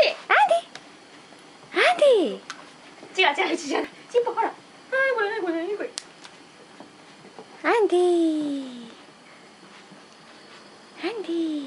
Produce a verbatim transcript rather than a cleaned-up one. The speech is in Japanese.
アンディ。違う違う違う。チンポほら。はい、これねこれねこれ。アンディ。アンディ。